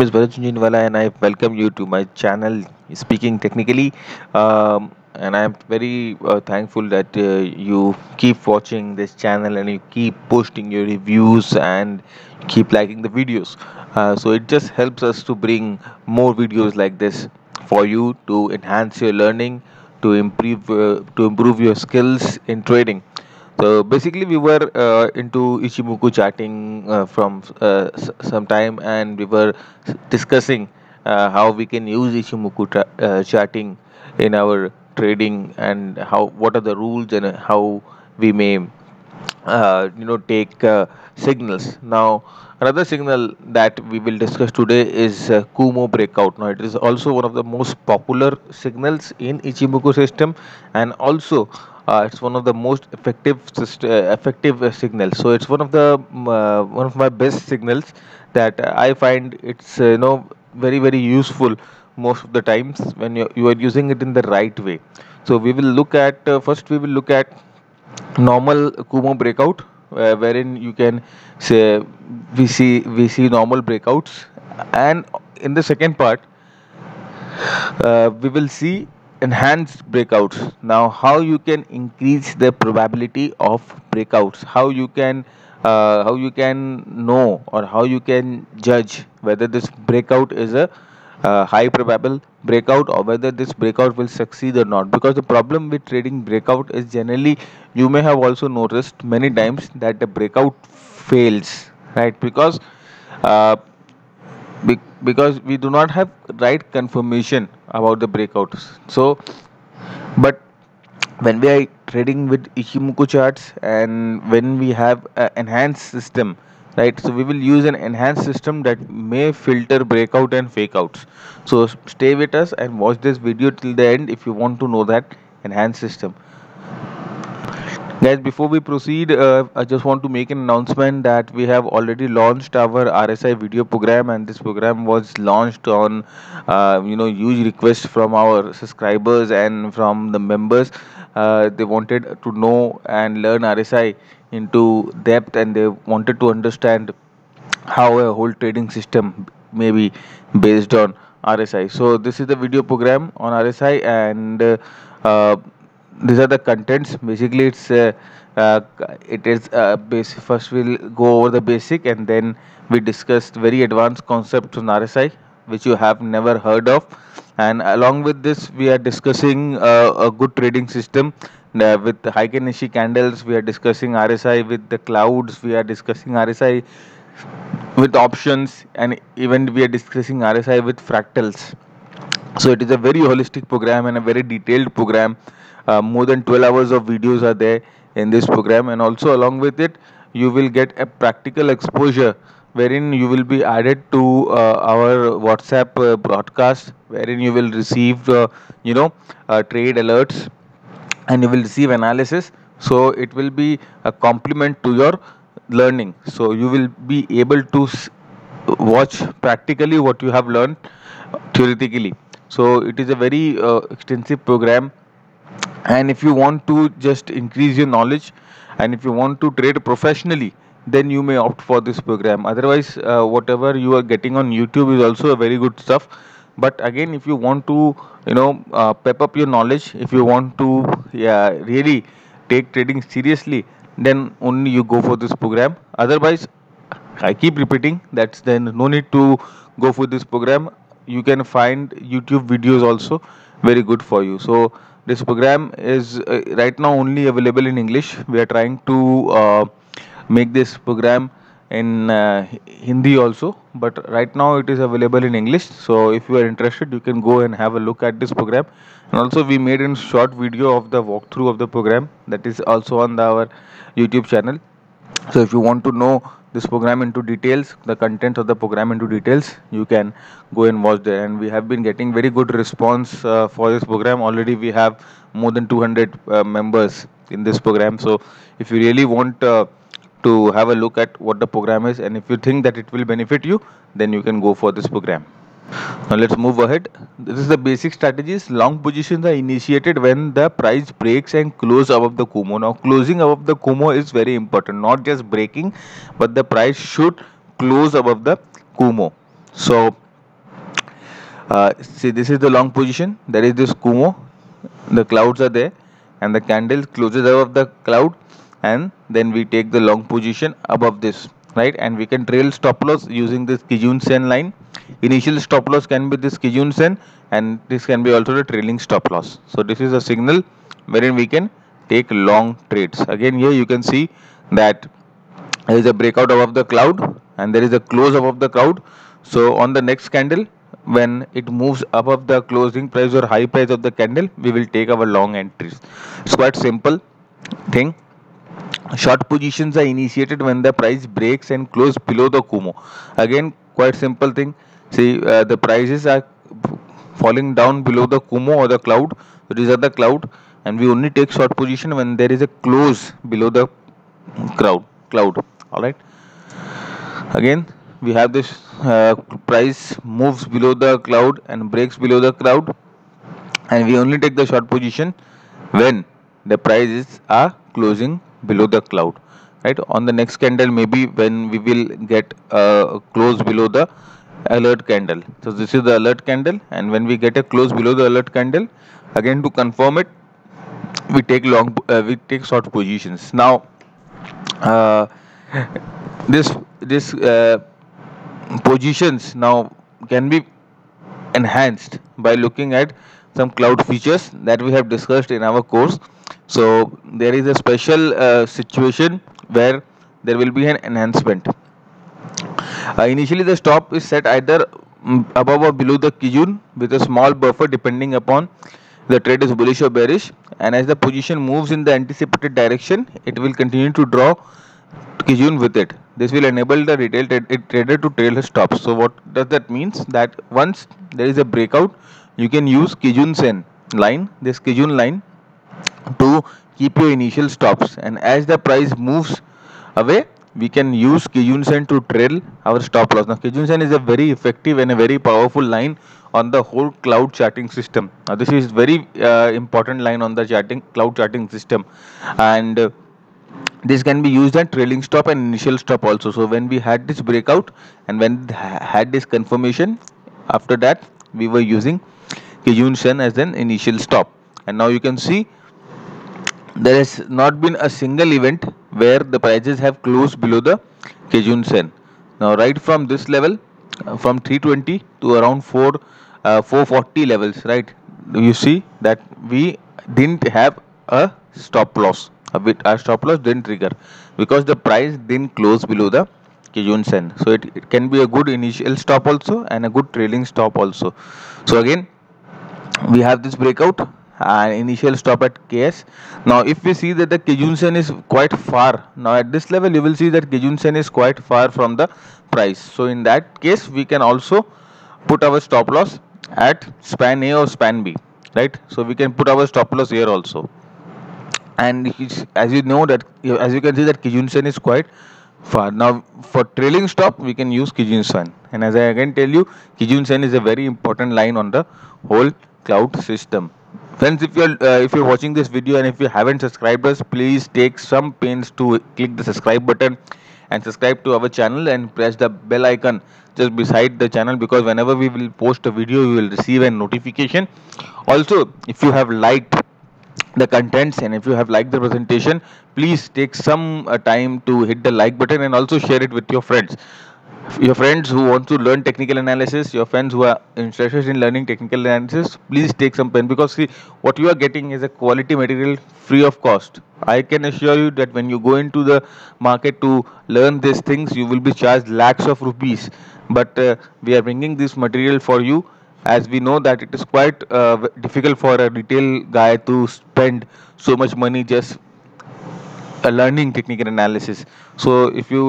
Is Bharat Jhunjhunwala and I welcome you to my channel Speaking Technically. And I'm very thankful that you keep watching this channel and you keep posting your reviews and keep liking the videos. So it just helps us to bring more videos like this for you to enhance your learning, to improve your skills in trading. So basically, we were into Ichimoku chatting from some time, and we were discussing how we can use Ichimoku chatting in our trading, and how what are the rules and how we may take signals. Now another signal that we will discuss today is Kumo breakout. Now it is also one of the most popular signals in Ichimoku system, and also it's one of the most effective signals. So it's one of my best signals that I find it's very useful most of the times when you are using it in the right way. So we will look at first we will look at normal Kumo breakout, wherein you can say we see normal breakouts, and in the second part we will see enhanced breakouts. Now, how you can increase the probability of breakouts, how you can know, or how you can judge whether this breakout is a high probable breakout, or whether this breakout will succeed or not. Because the problem with trading breakout is, generally you may have also noticed many times that the breakout fails, right? Uh, because we do not have right confirmation about the breakouts. So but when we are trading with Ichimoku charts, and when we have an enhanced system, right? So we will use an enhanced system that may filter breakout and fake outs. So stay with us and watch this video till the end if you want to know that enhanced system. Guys, before we proceed, I just want to make an announcement that we have already launched our RSI video program, and this program was launched on, huge request from our subscribers and from the members. They wanted to know and learn RSI into depth, and they wanted to understand how a whole trading system may be based on RSI. So this is the video program on RSI, and uh, these are the contents. Basically, uh, it is first we'll go over the basic, and then we discussed very advanced concepts on RSI which you have never heard of. And along with this, we are discussing a good trading system with the Heiken Nishi candles. We are discussing RSI with the clouds. We are discussing RSI with options, and even we are discussing RSI with fractals. So it is a very holistic program and a very detailed program. More than 12 hours of videos are there in this program, and also along with it you will get a practical exposure, wherein you will be added to our WhatsApp broadcast, wherein you will receive trade alerts, and you will receive analysis. So it will be a complement to your learning, so you will be able to watch practically what you have learned theoretically. So it is a very extensive program, and if you want to just increase your knowledge, and if you want to trade professionally, then you may opt for this program. Otherwise, whatever you are getting on YouTube is also a very good stuff. But again, if you want to pep up your knowledge, if you want to really take trading seriously, then only you go for this program. Otherwise, I keep repeating that then no need to go for this program. You can find YouTube videos also very good for you. So this program is right now only available in English. We are trying to make this program in Hindi also, but right now it is available in English. So if you are interested, you can go and have a look at this program. And also we made a short video of the walkthrough of the program that is also on our YouTube channel. So if you want to know this program into details, the content of the program into details, you can go and watch there. And we have been getting very good response for this program. Already we have more than 200 members in this program. So if you really want to have a look at what the program is, and if you think that it will benefit you, then you can go for this program. Now let's move ahead. This is the basic strategies. Long positions are initiated when the price breaks and close above the Kumo. Now closing above the Kumo is very important. Not just breaking, but the price should close above the Kumo. So See, this is the long position. There is this Kumo. The clouds are there, and the candle closes above the cloud, and then we take the long position above this, right? And we can trail stop loss using this Kijun-sen line. Initial stop loss can be this Kijun-sen, and this can be also the trailing stop loss. So this is a signal wherein we can take long trades. Again, here you can see that there is a breakout above the cloud, and there is a close above the cloud. So on the next candle, when it moves above the closing price or high price of the candle, we will take our long entries. It's quite simple thing. Short positions are initiated when the price breaks and close below the Kumo. Again, quite simple thing. See, the prices are falling down below the Kumo or the cloud. So these are the cloud, and we only take short position when there is a close below the cloud. All right. Again, we have this price moves below the cloud and breaks below the cloud, and we only take the short position when the prices are closing below the cloud, right? On the next candle, maybe when we will get close below the alert candle. So this is the alert candle, and when we get a close below the alert candle, again to confirm it, we take short positions. Now uh, this positions now can be enhanced by looking at some cloud features that we have discussed in our course. So there is a special situation where there will be an enhancement. Initially the stop is set either above or below the Kijun with a small buffer depending upon the trade is bullish or bearish, and as the position moves in the anticipated direction, it will continue to draw Kijun with it. This will enable the retail trader to trail his stops. So what does that means? That once there is a breakout, you can use Kijun Sen line, this Kijun line, to keep your initial stops, and as the price moves away, we can use Kijun Sen to trail our stop loss. Now Kijun Sen is a very effective and a very powerful line on the whole cloud charting system. Now this is very important line on the cloud charting system, and this can be used at trailing stop and initial stop also. So when we had this breakout and when had this confirmation, after that we were using Kijun Sen as an initial stop. And now you can see there has not been a single event where the prices have closed below the Kijun Sen. Now right from this level, from 320 to around 440 levels, right, you see that we didn't have a stop loss. Our stop loss didn't trigger because the price didn't close below the Kijun Sen. So it can be a good initial stop also and a good trailing stop also. So again, we have this breakout and initial stop at KS. Now if we see that the Kijun Sen is quite far, now at this level you will see that Kijun Sen is quite far from the price. So in that case, we can also put our stop loss at span A or span B, right? So we can put our stop loss here also. And as you know that, as you can see that Kijun Sen is quite far. Now for trailing stop, we can use Kijun Sen, and as I again tell you, Kijun Sen is a very important line on the whole cloud system. Friends, if you're watching this video and if you haven't subscribed us, please take some pains to click the subscribe button and subscribe to our channel and press the bell icon just beside the channel, because whenever we will post a video, you will receive a notification. Also, if you have liked the contents and if you have liked the presentation, please take some time to hit the like button and also share it with your friends who want to learn technical analysis, your friends who are interested in learning technical analysis. Please take some pen, because see, what you are getting is a quality material free of cost. I can assure you that when you go into the market to learn these things, you will be charged lakhs of rupees, but we are bringing this material for you, as we know that it is quite difficult for a retail guy to spend so much money just learning technical analysis. So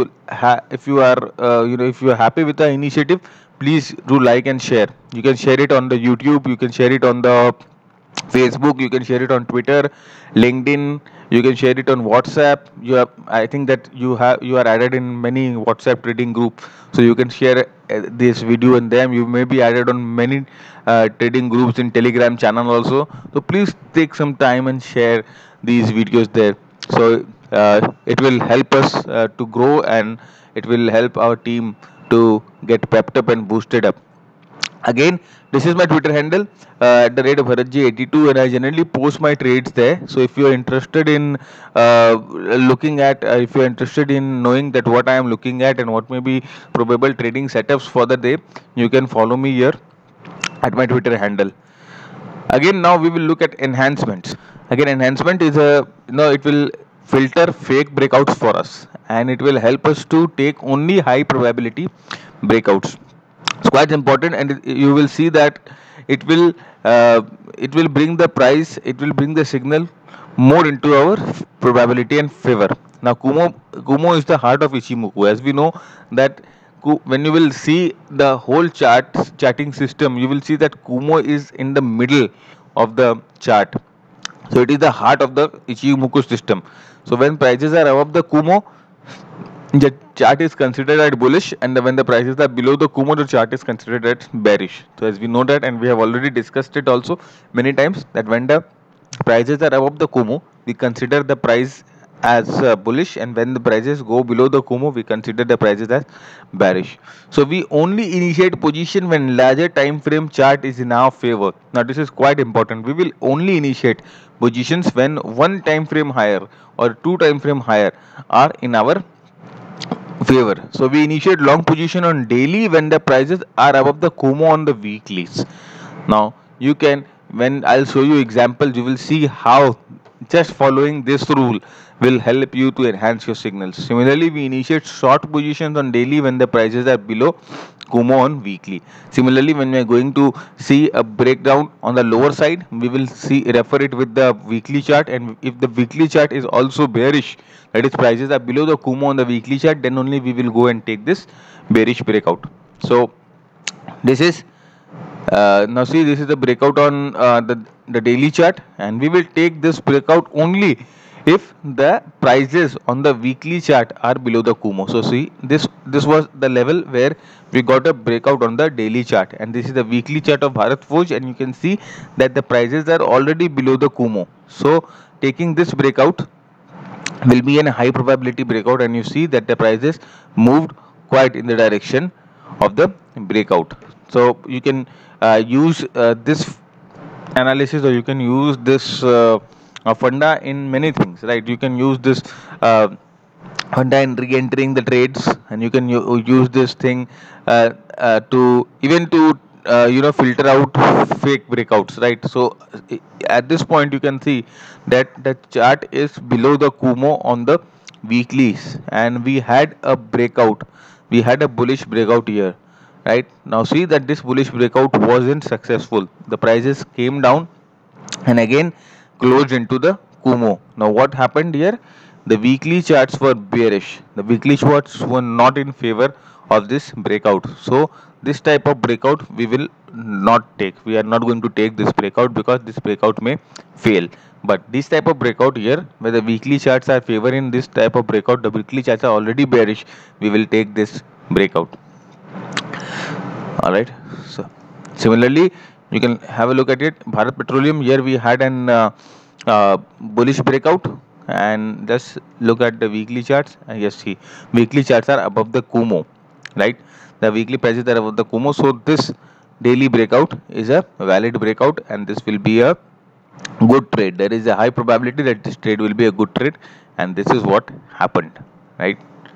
if you are if you are happy with the initiative, please do like and share. You can share it on the YouTube, you can share it on the Facebook, you can share it on Twitter, LinkedIn, you can share it on WhatsApp. I think that you are added in many WhatsApp trading group, so you can share this video in them. You may be added on many trading groups in Telegram channel also. So please take some time and share these videos there. So it will help us to grow, and it will help our team to get pepped up and boosted up. Again, this is my Twitter handle at the rate of BharatJ82, and I generally post my trades there. So if you are interested in if you are interested in knowing that what I am looking at and what may be probable trading setups for the day, you can follow me here at my Twitter handle. Again, now we will look at enhancements. Again, enhancement is it will filter fake breakouts for us, and it will help us to take only high probability breakouts. It's quite important, and you will see that it will uh, it will bring the price, it will bring the signal more into our probability and favor. Now, Kumo is the heart of Ichimoku. As we know that when you will see the whole charting system, you will see that Kumo is in the middle of the chart. So it is the heart of the Ichimoku system. So when prices are above the Kumo, the chart is considered as bullish, and when the prices are below the Kumo, the chart is considered as bearish. So as we know that, and we have already discussed it also many times, that when the prices are above the Kumo, we consider the price as bullish, and when the prices go below the Kumo, we consider the prices as bearish. So we only initiate position when larger time frame chart is in our favor. Now this is quite important. We will only initiate positions when one time frame higher or two time frame higher are in our favor. So we initiate long position on daily when the prices are above the Kumo on the weeklies. Now you can, when I'll show you examples, you will see how just following this rule will help you to enhance your signals. Similarly, we initiate short positions on daily when the prices are below Kumo on weekly. Similarly, when we are going to see a breakdown on the lower side, we will refer it with the weekly chart, and if the weekly chart is also bearish, that is prices are below the Kumo on the weekly chart, then only we will go and take this bearish breakout. So this is now see, this is the breakout on the daily chart, and we will take this breakout only if the prices on the weekly chart are below the Kumo. So see, this was the level where we got a breakout on the daily chart, and this is the weekly chart of Bharat Forge, and you can see that the prices are already below the Kumo. So taking this breakout will be a high probability breakout, and you see that the prices moved quite in the direction of the breakout. So you can use this analysis, or you can use this funda in many things, right? You can use this funda in re-entering the trades, and you can use this thing to even to filter out fake breakouts, right? So at this point you can see that the chart is below the Kumo on the weeklies, and we had a breakout, we had a bullish breakout here. Right now, see that this bullish breakout wasn't successful. The prices came down and again closed into the Kumo. Now what happened here? The weekly charts were bearish. The weekly charts were not in favor of this breakout. So this type of breakout we will not take. We are not going to take this breakout because this breakout may fail. But this type of breakout here, where the weekly charts are favoring this type of breakout, the weekly charts are already bearish, we will take this breakout. All right. So similarly, you can have a look at it. Bharat Petroleum, here we had an bullish breakout, and just look at the weekly charts, and yes, see, weekly charts are above the Kumo, right? The weekly prices are above the Kumo, so this daily breakout is a valid breakout, and this will be a good trade. There is a high probability that this trade will be a good trade, and this is what happened, right?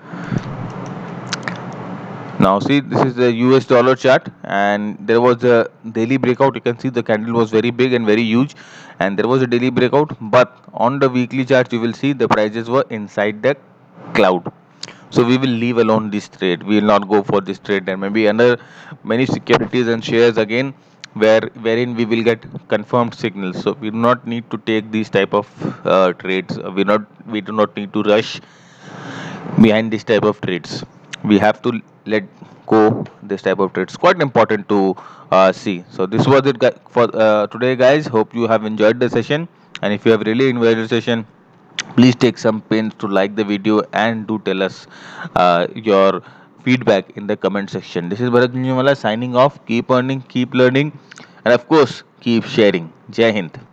Now see, this is the US dollar chart, and there was a daily breakout. You can see the candle was very big and very huge, and there was a daily breakout, but on the weekly chart you will see the prices were inside the cloud. So we will leave alone this trade. We will not go for this trade, and maybe under many securities and shares again, wherein we will get confirmed signals. So we do not need to take these type of trades. We do not need to rush behind this type of trades. We have to let go this type of trades. Quite important to see. So this was it for today, guys. Hope you have enjoyed the session, and if you have really enjoyed the session, please take some pains to like the video and do tell us your feedback in the comment section. This is Bharat Jhunjhunwala signing off. Keep earning, keep learning, and of course keep sharing. Jai Hind.